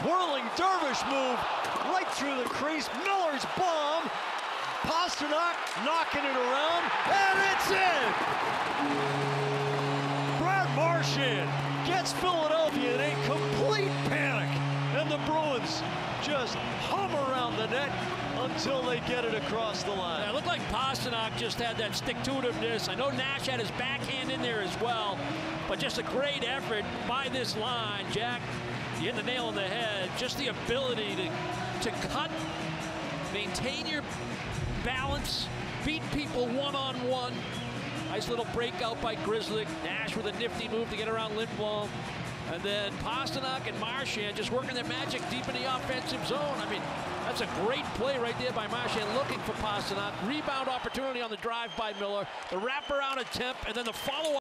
whirling dervish move right through the crease. Miller's bomb. Pasternak knocking it around, and it's in! Brad Marchand gets Philadelphia in a complete panic, and the Bruins just hum around the net until they get it across the line. Yeah, it looked like Pasternak just had that stick-to-itiveness. I know Nash had his backhand in there as well, but just a great effort by this line. Jack, you hit the nail on the head. Just the ability to cut, maintain your balance, beat people one-on-one. Nice little breakout by Grizzly. Nash with a nifty move to get around Lindblom. And then Pasternak and Marchand just working their magic deep in the offensive zone. I mean, that's a great play right there by Marchand looking for Pasternak. Rebound opportunity on the drive by Miller. The wraparound attempt, and then the follow-up.